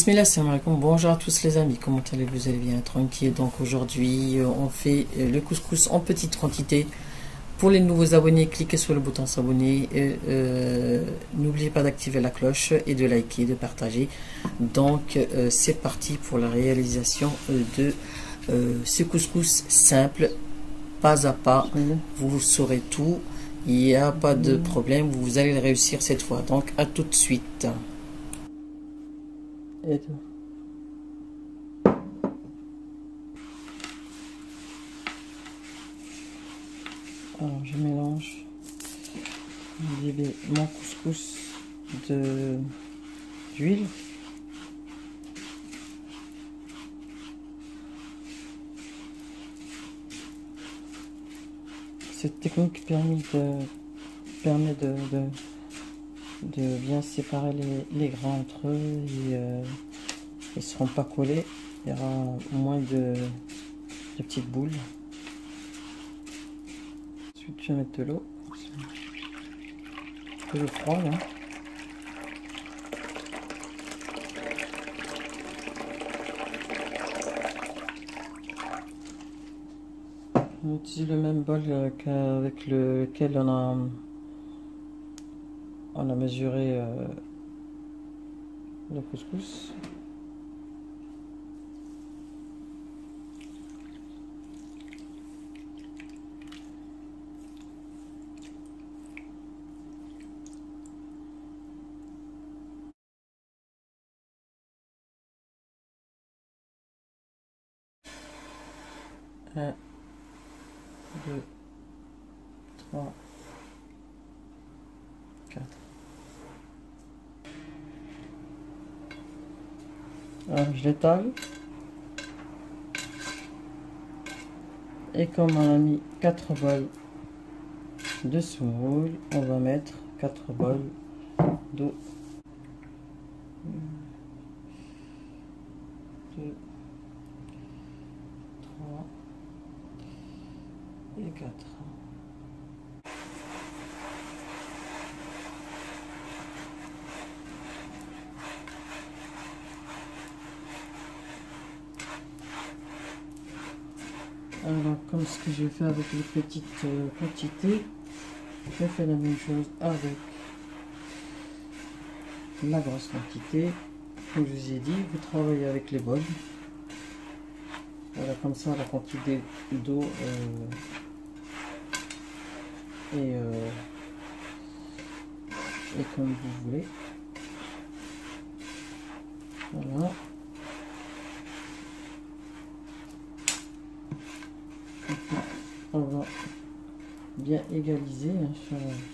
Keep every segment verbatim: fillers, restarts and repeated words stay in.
Bismillah, salam alaikum, bonjour à tous les amis, comment allez-vous? Vous allez bien, tranquille. Donc aujourd'hui on fait le couscous en petite quantité. Pour les nouveaux abonnés, cliquez sur le bouton s'abonner, euh, n'oubliez pas d'activer la cloche et de liker, de partager. Donc euh, c'est parti pour la réalisation de euh, ce couscous simple, pas à pas. Vous saurez tout, il n'y a pas de problème, vous allez le réussir cette fois. Donc à tout de suite. Et tout. Alors je mélange mon couscous de d'huile. Cette technique permet de permet de, de de bien séparer les, les grains entre eux et euh, ils ne seront pas collés, il y aura moins de, de petites boules. Ensuite je vais mettre de l'eau, de l'eau froide hein. On utilise le même bol qu'avec lequel on a on a mesuré euh, le couscous. Un, deux, trois, quatre. Alors je l'étale. Et comme on a mis quatre bols de semoule, on va mettre quatre bols d'eau. deux, trois et quatre. Alors, comme ce que j'ai fait avec les petites euh, quantités, je fais la même chose avec la grosse quantité. Comme je vous ai dit, vous travaillez avec les bols. Voilà, comme ça, la quantité d'eau euh, et, euh, et comme vous voulez. Voilà. On va bien égaliser hein, sur,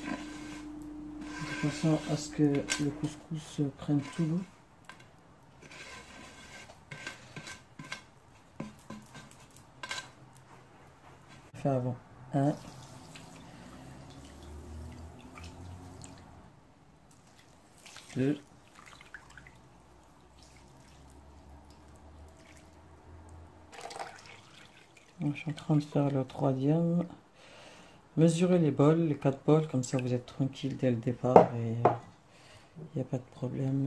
de façon à ce que le couscous prenne tout l'eau. Fait avant un, deux, je suis en train de faire le troisième. Mesurez les bols, les quatre bols, comme ça vous êtes tranquille dès le départ et il n'y a pas de problème.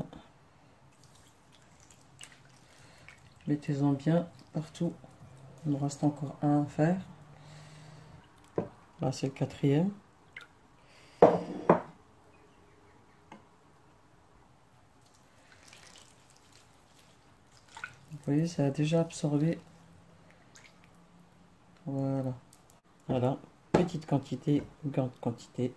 Mettez-en bien partout. Il nous reste encore un à faire. Là c'est le quatrième. Vous voyez, ça a déjà absorbé. Voilà. Voilà. Petite quantité, grande quantité.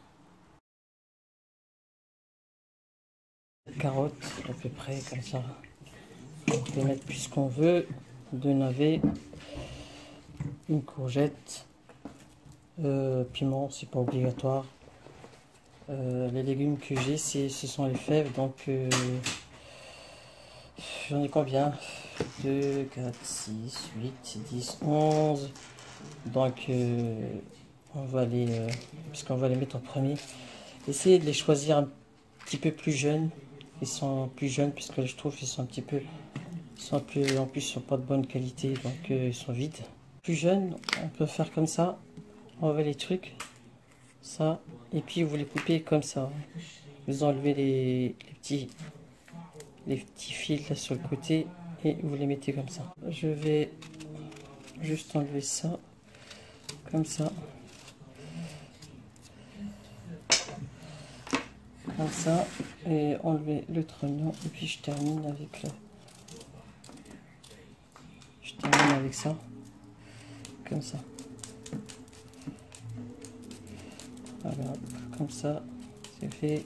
Carottes, à peu près comme ça. On peut mettre plus ce qu'on veut. Deux navets. Une courgette. Euh, piment, c'est pas obligatoire. Euh, les légumes que j'ai, ce sont les fèves. Donc, euh, j'en ai combien? deux, quatre, six, huit, dix, onze. Donc, euh, on va les, euh, puisqu'on va les mettre en premier, essayez de les choisir un petit peu plus jeunes. Ils sont plus jeunes, puisque je trouve qu'ils sont un petit peu, ils sont plus, en plus, ils sont pas de bonne qualité, donc euh, ils sont vides. Plus jeunes, on peut faire comme ça. On enlève les trucs, ça, et puis vous les coupez comme ça. Vous enlevez les, les petits, les petits fils là sur le côté et vous les mettez comme ça. Je vais juste enlever ça comme ça, comme ça, et enlever le trognon, et puis je termine avec le je termine avec ça comme ça. Voilà, comme ça c'est fait.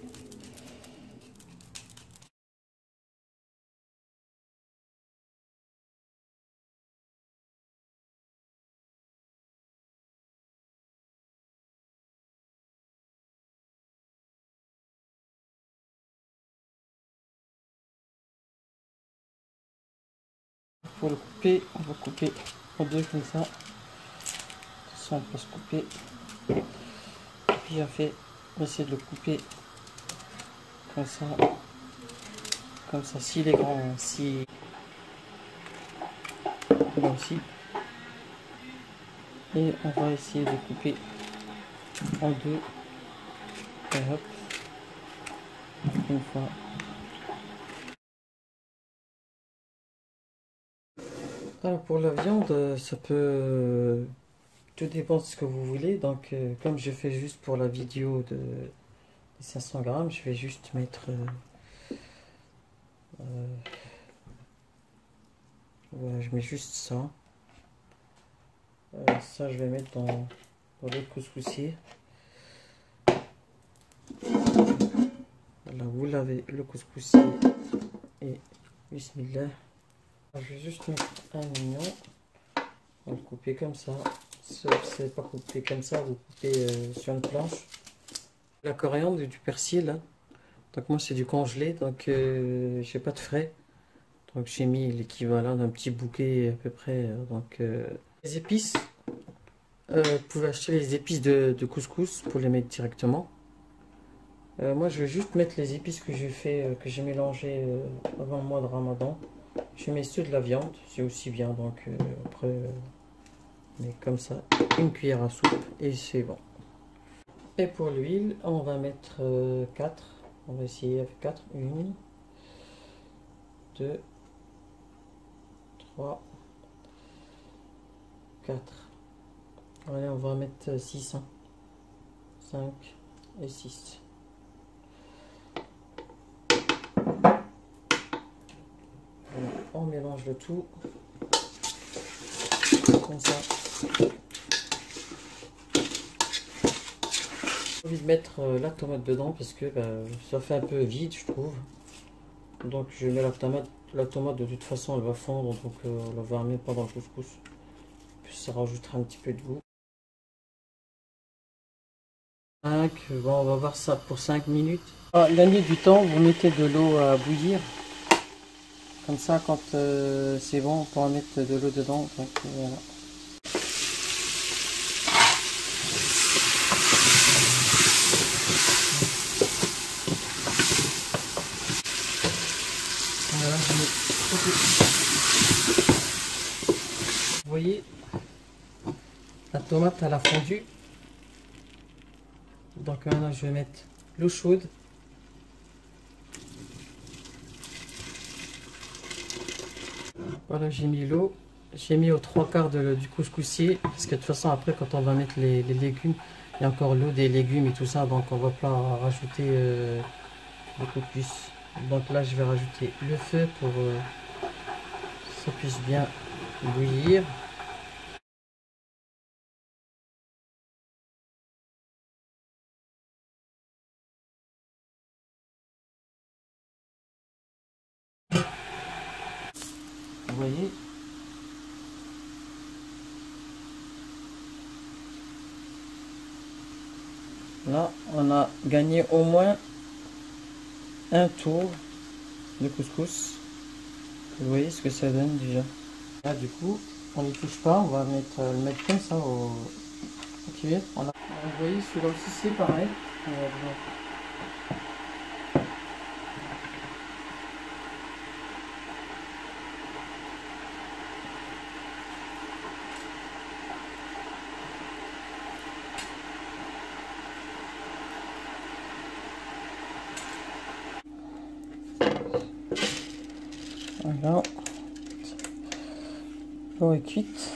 Pour le couper, on va couper en deux comme ça. Ça, on peut se couper. Et puis on fait, on va essayer de le couper comme ça, comme ça. S'il est grand, si là aussi. Et on va essayer de couper en deux. Et hop, une fois. Alors pour la viande, ça peut, tout dépend de ce que vous voulez. Donc euh, comme je fais juste pour la vidéo de cinq cents grammes, je vais juste mettre euh, euh, ouais, je mets juste ça. Euh, ça je vais mettre dans, dans le couscoussier. Là vous l'avez, le couscoussier, et bismillah. Je vais juste mettre un oignon, on va le couper comme ça. Si vous ne savez pas couper comme ça, vous coupez euh, sur une planche. La coriandre et du persil là. Donc moi c'est du congelé, donc euh, j'ai pas de frais. Donc j'ai mis l'équivalent d'un petit bouquet à peu près. Donc euh, les épices, euh, vous pouvez acheter les épices de, de couscous pour les mettre directement. Euh, moi je vais juste mettre les épices que j'ai fait, euh, que j'ai mélangé euh, avant le mois de Ramadan. Je mets ceux de la viande, c'est aussi bien, donc euh, après, euh, mais comme ça, une cuillère à soupe et c'est bon. Et pour l'huile, on va mettre euh, quatre, on va essayer avec quatre, une, deux, trois, quatre. Allez, on va mettre six, hein. cinq et six. On mélange le tout comme ça. J'ai envie de mettre euh, la tomate dedans parce que bah, ça fait un peu vide, je trouve. Donc je mets la tomate. La tomate de toute façon elle va fondre, donc euh, on la va mettre pas dans le couscous. Puis ça rajoutera un petit peu de goût. cinq, bon, on va voir ça pour cinq minutes. Ah, la nuit du temps, vous mettez de l'eau à bouillir. Comme ça, quand euh, c'est bon, on pourra mettre de l'eau dedans. Donc, voilà. Voilà, je mets... Vous voyez, la tomate elle a fondu. Donc maintenant, je vais mettre l'eau chaude. Voilà, j'ai mis l'eau, j'ai mis aux trois quarts de, du couscoussier, parce que de toute façon après quand on va mettre les, les légumes, il y a encore l'eau des légumes et tout ça, donc on va pas rajouter euh, beaucoup plus. Donc là je vais rajouter le feu pour euh, que ça puisse bien bouillir. Vous voyez? Là, on a gagné au moins un tour de couscous. Vous voyez ce que ça donne déjà. Là, du coup, on n'y touche pas. On va mettre, euh, le mettre comme ça au, au cuillère. On a, vous voyez, celui-là aussi, c'est pareil. On va Voilà. L'eau est cuite.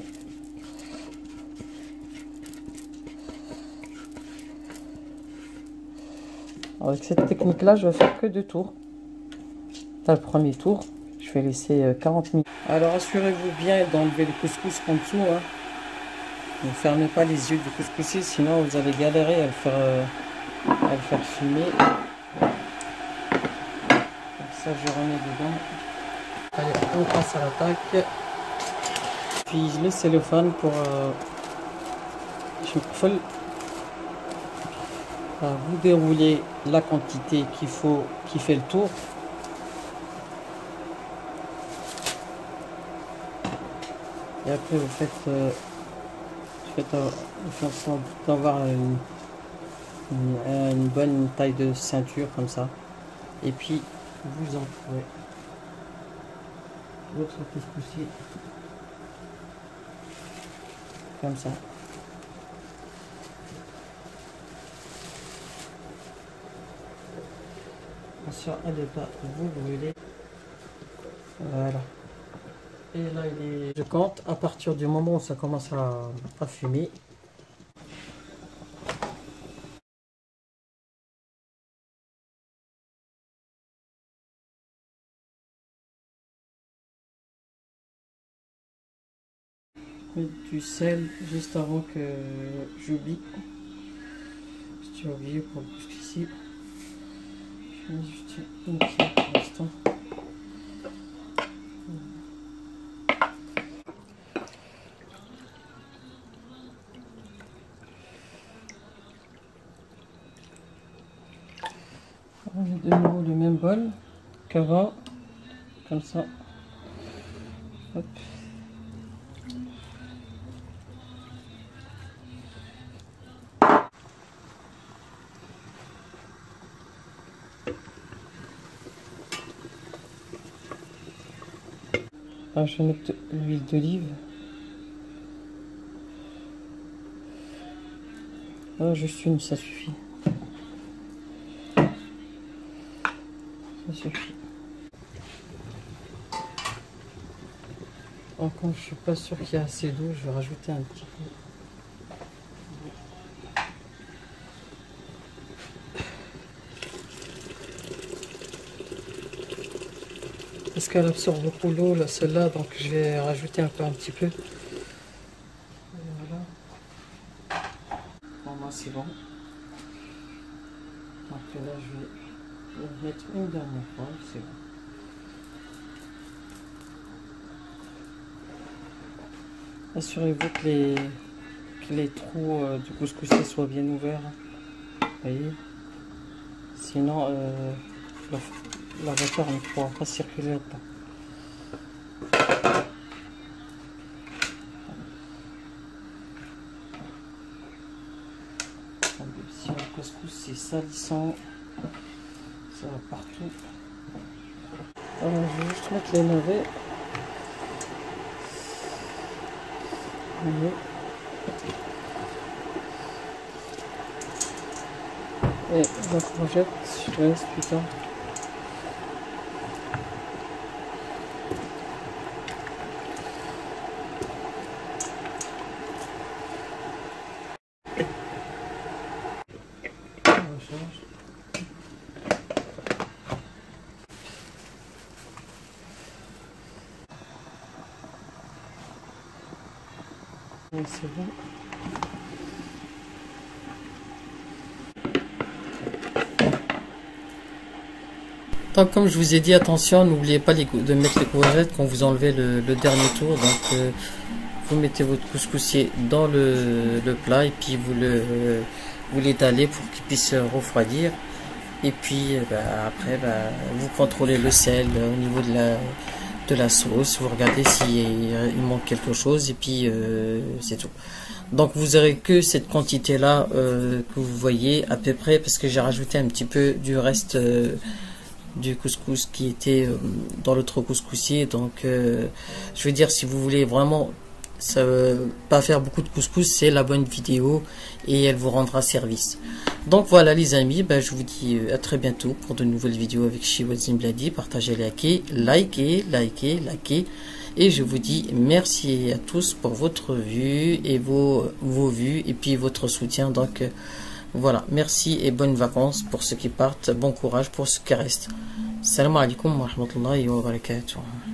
Avec cette technique là, je vais faire que deux tours. Là, le premier tour, je vais laisser quarante minutes. Alors assurez-vous bien d'enlever le couscous en dessous, hein. Ne fermez pas les yeux du couscoussier, sinon vous allez galérer à le faire, euh, à le faire fumer. Comme ça, je remets dedans. Allez, on passe à l'attaque. Puis le cellophane pour euh, vous dérouler la quantité qu'il faut, qui fait le tour. Et après vous faites, euh, vous faites, euh, vous faites en sorte d'avoir une, une, une bonne taille de ceinture comme ça. Et puis vous enfourez votre couscoussier comme ça. Attention à ne pas vous brûler. Voilà. Et là il est. Je compte à partir du moment où ça commence à, à fumer. Du sel juste avant que j'oublie. Si tu as oublié pour le couscous, je mets juste une cuillère pour l'instant. On met de nouveau le même bol qu'avant, comme ça. Hop. Ah, je vais mettre l'huile d'olive. Ah, juste une, ça suffit. Ça suffit. Alors, quand je suis pas sûr qu'il y a assez d'eau, je vais rajouter un petit peu. Parce qu'elle absorbe beaucoup l'eau, celle-là, donc je vais rajouter encore un petit peu. Et voilà. Pour moi, c'est bon. Donc là, je vais le mettre une dernière fois, c'est bon. Assurez-vous que les, que les trous euh, du couscoussier soient bien ouverts. Vous voyez. Sinon, euh, la, la vapeur ne pourra pas circuler là-dedans. Si le couscous c'est salissant, ça va partout. Alors, je vais juste mettre les navets. Et la courgette, je laisse plus tard. On recharge. Et c'est bon. Donc, comme je vous ai dit, attention, n'oubliez pas les, de mettre les courgettes quand vous enlevez le, le dernier tour. Donc, euh, vous mettez votre couscoussier dans le, le plat et puis vous le euh, vous l'étalez pour qu'il puisse refroidir. Et puis, euh, bah, après, bah, vous contrôlez le sel euh, au niveau de la de la sauce. Vous regardez s'il il manque quelque chose et puis euh, c'est tout. Donc, vous aurez que cette quantité là euh, que vous voyez à peu près, parce que j'ai rajouté un petit peu du reste. Euh, du couscous qui était euh, dans l'autre couscoussier. Donc euh, je veux dire, si vous voulez vraiment ça veut pas faire beaucoup de couscous, c'est la bonne vidéo et elle vous rendra service. Donc voilà les amis, ben, je vous dis à très bientôt pour de nouvelles vidéos avec Chiwazine Bladi. Partagez, likez, likez, likez, likez. Et je vous dis merci à tous pour votre vue et vos, vos vues et puis votre soutien. Donc voilà, merci et bonnes vacances pour ceux qui partent. Bon courage pour ceux qui restent. Salam alaikum wa rahmatullahi wa barakatuh.